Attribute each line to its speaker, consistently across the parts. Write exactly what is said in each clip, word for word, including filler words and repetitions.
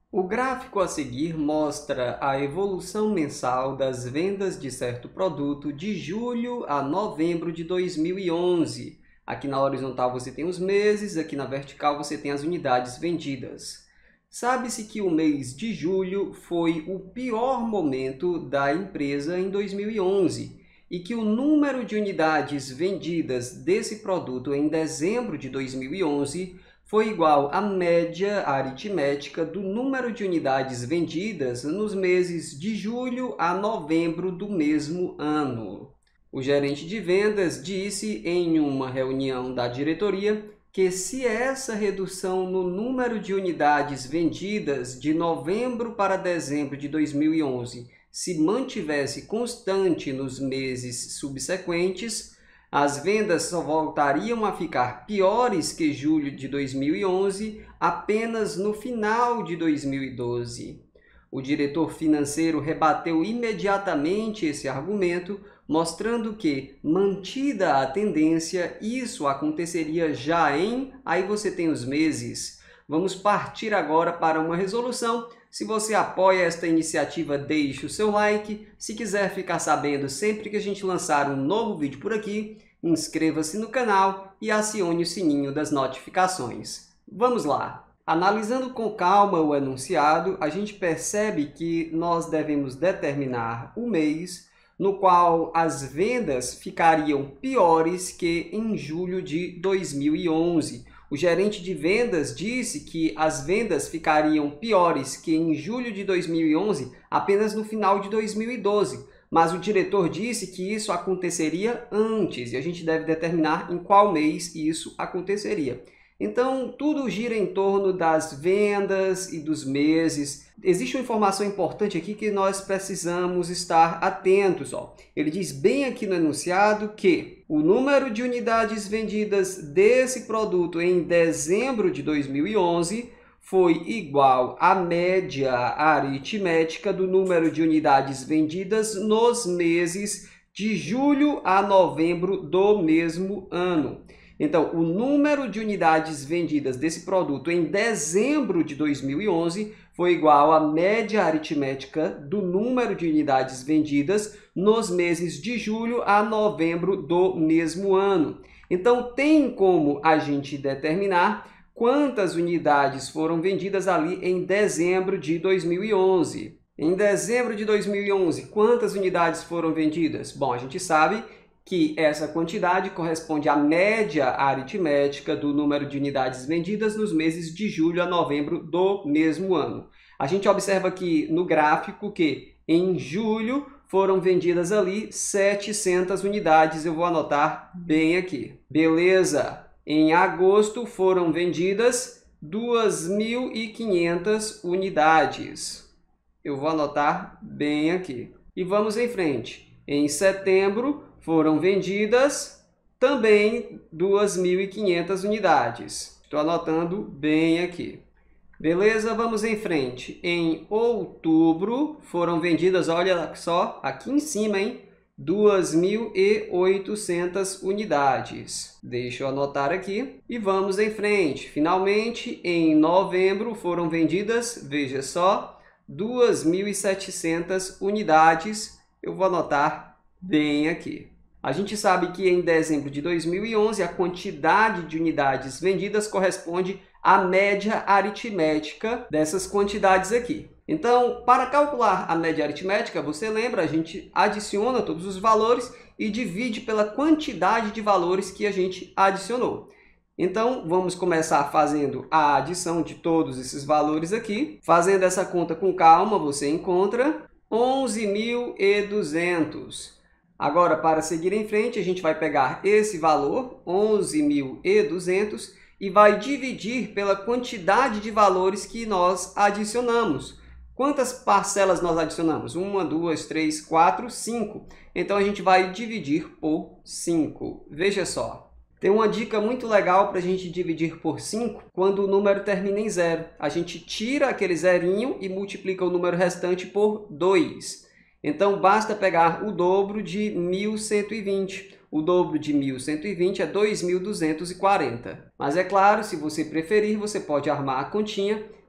Speaker 1: O gráfico a seguir mostra a evolução mensal das vendas de certo produto de julho a novembro de dois mil e onze. Aqui na horizontal você tem os meses, aqui na vertical você tem as unidades vendidas. Sabe-se que o mês de julho foi o pior momento da empresa em dois mil e onze e que o número de unidades vendidas desse produto em dezembro de dois mil e onze foi igual à média aritmética do número de unidades vendidas nos meses de julho a novembro do mesmo ano. O gerente de vendas disse em uma reunião da diretoria que se essa redução no número de unidades vendidas de novembro para dezembro de dois mil e onze se mantivesse constante nos meses subsequentes, as vendas só voltariam a ficar piores que julho de dois mil e onze apenas no final de dois mil e doze. O diretor financeiro rebateu imediatamente esse argumento, mostrando que, mantida a tendência, isso aconteceria já em... Aí você tem os meses. Vamos partir agora para uma resolução. Se você apoia esta iniciativa, deixe o seu like. Se quiser ficar sabendo sempre que a gente lançar um novo vídeo por aqui, inscreva-se no canal e acione o sininho das notificações. Vamos lá! Analisando com calma o enunciado, a gente percebe que nós devemos determinar o mês no qual as vendas ficariam piores que em julho de dois mil e onze. O gerente de vendas disse que as vendas ficariam piores que em julho de dois mil e onze apenas no final de dois mil e doze. Mas o diretor disse que isso aconteceria antes e a gente deve determinar em qual mês isso aconteceria. Então, tudo gira em torno das vendas e dos meses. Existe uma informação importante aqui que nós precisamos estar atentos. Ó. Ele diz bem aqui no enunciado que o número de unidades vendidas desse produto em dezembro de dois mil e onze foi igual à média aritmética do número de unidades vendidas nos meses de julho a novembro do mesmo ano. Então, o número de unidades vendidas desse produto em dezembro de dois mil e onze foi igual à média aritmética do número de unidades vendidas nos meses de julho a novembro do mesmo ano. Então, tem como a gente determinar quantas unidades foram vendidas ali em dezembro de dois mil e onze. Em dezembro de dois mil e onze, quantas unidades foram vendidas? Bom, a gente sabe que essa quantidade corresponde à média aritmética do número de unidades vendidas nos meses de julho a novembro do mesmo ano. A gente observa aqui no gráfico que em julho foram vendidas ali setecentas unidades, eu vou anotar bem aqui. Beleza? Em agosto foram vendidas duas mil e quinhentas unidades. Eu vou anotar bem aqui. E vamos em frente. Em setembro foram vendidas também duas mil e quinhentas unidades. Estou anotando bem aqui. Beleza? Vamos em frente. Em outubro foram vendidas, olha só, aqui em cima, hein? duas mil e oitocentas unidades. Deixa eu anotar aqui e vamos em frente. Finalmente, em novembro foram vendidas, veja só, duas mil e setecentas unidades. Eu vou anotar bem aqui. A gente sabe que em dezembro de dois mil e onze a quantidade de unidades vendidas corresponde à média aritmética dessas quantidades aqui. Então, para calcular a média aritmética, você lembra, a gente adiciona todos os valores e divide pela quantidade de valores que a gente adicionou. Então, vamos começar fazendo a adição de todos esses valores aqui. Fazendo essa conta com calma, você encontra onze mil e duzentos. Agora, para seguir em frente, a gente vai pegar esse valor, onze mil e duzentos, e vai dividir pela quantidade de valores que nós adicionamos. Quantas parcelas nós adicionamos? Uma, duas, três, quatro, cinco. Então, a gente vai dividir por cinco. Veja só. Tem uma dica muito legal para a gente dividir por cinco quando o número termina em zero. A gente tira aquele zerinho e multiplica o número restante por dois. Então, basta pegar o dobro de mil cento e vinte. O dobro de mil cento e vinte é dois mil duzentos e quarenta. Mas é claro, se você preferir, você pode armar a continha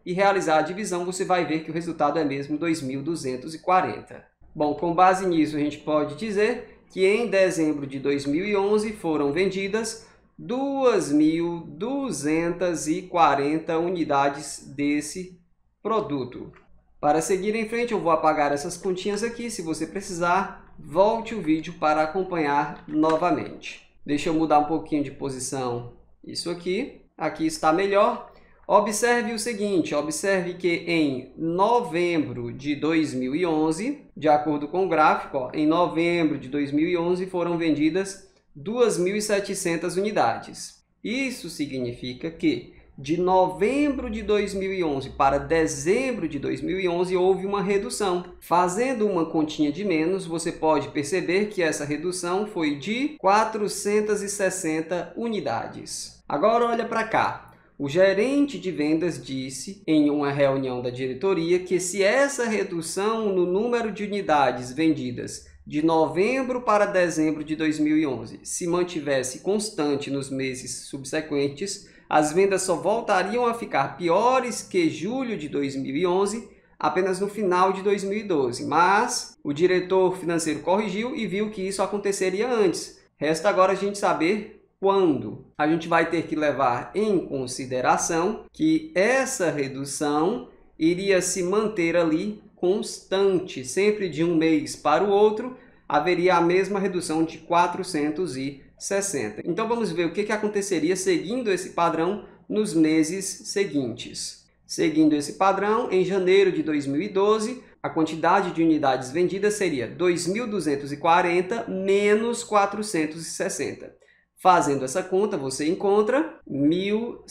Speaker 1: e realizar a divisão, você vai ver que o resultado é mesmo dois mil duzentos e quarenta. Bom, com base nisso, a gente pode dizer que em dezembro de dois mil e onze foram vendidas duas mil duzentas e quarenta unidades desse produto. Para seguir em frente, eu vou apagar essas continhas aqui. Se você precisar, volte o vídeo para acompanhar novamente. Deixa eu mudar um pouquinho de posição. Isso aqui. Aqui está melhor. Observe o seguinte, observe que em novembro de dois mil e onze, de acordo com o gráfico, ó, em novembro de dois mil e onze foram vendidas duas mil e setecentas unidades. Isso significa que de novembro de dois mil e onze para dezembro de dois mil e onze houve uma redução. Fazendo uma continha de menos, você pode perceber que essa redução foi de quatrocentas e sessenta unidades. Agora olha para cá. O gerente de vendas disse em uma reunião da diretoria que se essa redução no número de unidades vendidas de novembro para dezembro de dois mil e onze se mantivesse constante nos meses subsequentes, as vendas só voltariam a ficar piores que julho de dois mil e onze, apenas no final de dois mil e doze. Mas o diretor financeiro corrigiu e viu que isso aconteceria antes. Resta agora a gente saber quando. A gente vai ter que levar em consideração que essa redução iria se manter ali constante, sempre de um mês para o outro, haveria a mesma redução de quatrocentos e sessenta. Então vamos ver o que, que aconteceria seguindo esse padrão nos meses seguintes. Seguindo esse padrão, em janeiro de dois mil e doze, a quantidade de unidades vendidas seria dois mil duzentos e quarenta menos quatrocentos e sessenta. Fazendo essa conta, você encontra mil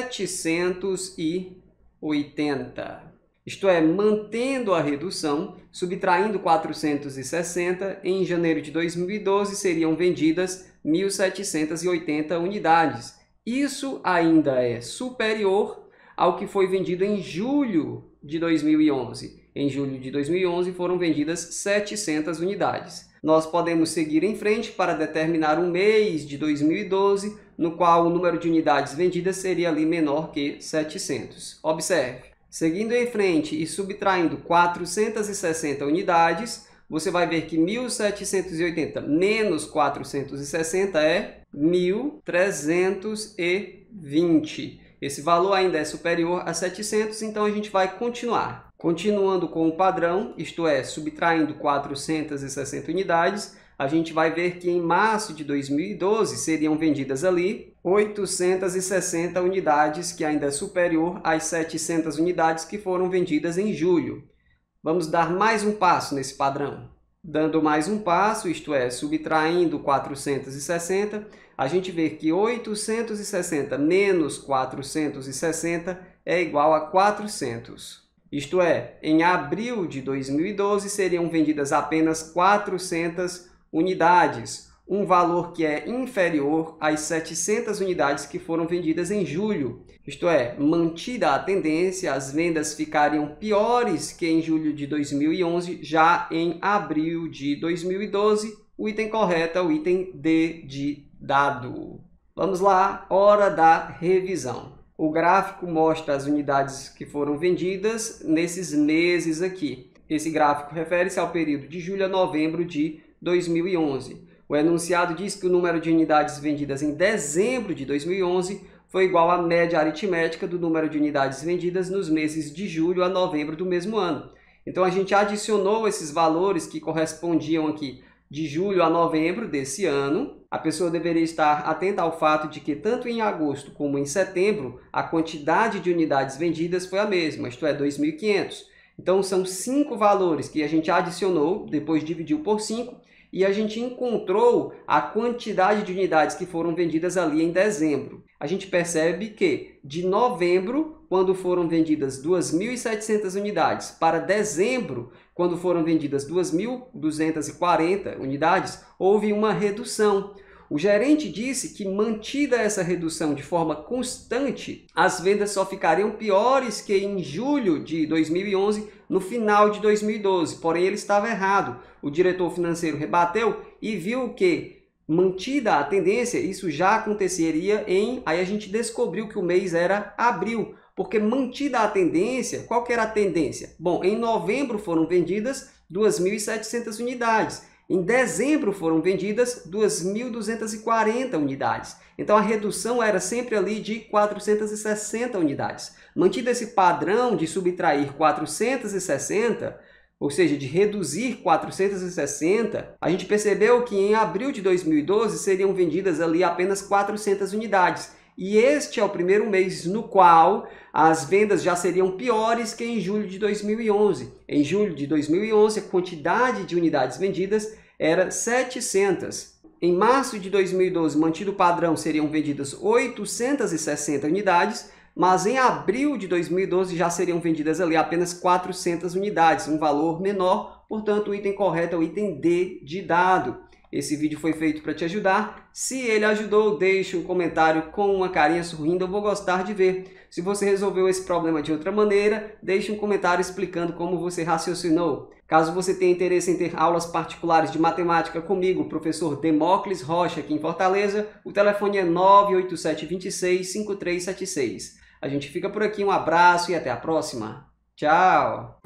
Speaker 1: setecentos e oitenta. Isto é, mantendo a redução, subtraindo quatrocentos e sessenta, em janeiro de dois mil e doze seriam vendidas mil setecentas e oitenta unidades. Isso ainda é superior ao que foi vendido em julho de dois mil e onze. Em julho de dois mil e onze foram vendidas setecentas unidades. Nós podemos seguir em frente para determinar um mês de dois mil e doze, no qual o número de unidades vendidas seria ali menor que setecentas. Observe. Seguindo em frente e subtraindo quatrocentas e sessenta unidades, você vai ver que mil setecentos e oitenta menos quatrocentos e sessenta é mil trezentos e vinte. Esse valor ainda é superior a setecentos, então a gente vai continuar. Continuando com o padrão, isto é, subtraindo quatrocentas e sessenta unidades, a gente vai ver que em março de dois mil e doze seriam vendidas ali oitocentas e sessenta unidades, que ainda é superior às setecentas unidades que foram vendidas em julho. Vamos dar mais um passo nesse padrão. Dando mais um passo, isto é, subtraindo quatrocentas e sessenta, a gente vê que oitocentos e sessenta menos quatrocentos e sessenta é igual a quatrocentos. Isto é, em abril de dois mil e doze seriam vendidas apenas quatrocentas unidades, um valor que é inferior às setecentas unidades que foram vendidas em julho. Isto é, mantida a tendência, as vendas ficariam piores que em julho de dois mil e onze, já em abril de dois mil e doze, o item correto é o item D de dado. Vamos lá, hora da revisão. O gráfico mostra as unidades que foram vendidas nesses meses aqui. Esse gráfico refere-se ao período de julho a novembro de dois mil e onze. O enunciado diz que o número de unidades vendidas em dezembro de dois mil e onze foi igual à média aritmética do número de unidades vendidas nos meses de julho a novembro do mesmo ano. Então a gente adicionou esses valores que correspondiam aqui de julho a novembro desse ano. A pessoa deveria estar atenta ao fato de que tanto em agosto como em setembro a quantidade de unidades vendidas foi a mesma, isto é, dois mil e quinhentos. Então são cinco valores que a gente adicionou, depois dividiu por cinco, e a gente encontrou a quantidade de unidades que foram vendidas ali em dezembro. A gente percebe que de novembro, quando foram vendidas duas mil e setecentas unidades, para dezembro, quando foram vendidas duas mil duzentas e quarenta unidades, houve uma redução. O gerente disse que, mantida essa redução de forma constante, as vendas só ficariam piores que em julho de dois mil e onze, no final de dois mil e doze. Porém, ele estava errado. O diretor financeiro rebateu e viu que, mantida a tendência, isso já aconteceria em... Aí a gente descobriu que o mês era abril. porque mantida a tendência, qual que era a tendência? Bom, em novembro foram vendidas duas mil e setecentas unidades. Em dezembro foram vendidas duas mil duzentas e quarenta unidades. Então a redução era sempre ali de quatrocentas e sessenta unidades. Mantido esse padrão de subtrair quatrocentas e sessenta, ou seja, de reduzir quatrocentas e sessenta, a gente percebeu que em abril de dois mil e doze seriam vendidas ali apenas quatrocentas unidades. E este é o primeiro mês no qual as vendas já seriam piores que em julho de dois mil e onze. Em julho de dois mil e onze, a quantidade de unidades vendidas era setecentas. Em março de dois mil e doze, mantido o padrão, seriam vendidas oitocentas e sessenta unidades, mas em abril de dois mil e doze já seriam vendidas ali apenas quatrocentas unidades, um valor menor, portanto o item correto é o item D de dado. Esse vídeo foi feito para te ajudar. Se ele ajudou, deixe um comentário com uma carinha sorrindo, eu vou gostar de ver. Se você resolveu esse problema de outra maneira, deixe um comentário explicando como você raciocinou. Caso você tenha interesse em ter aulas particulares de matemática comigo, o professor Demócles Rocha, aqui em Fortaleza, o telefone é nove oito sete dois seis, cinco três sete seis. A gente fica por aqui, um abraço e até a próxima. Tchau!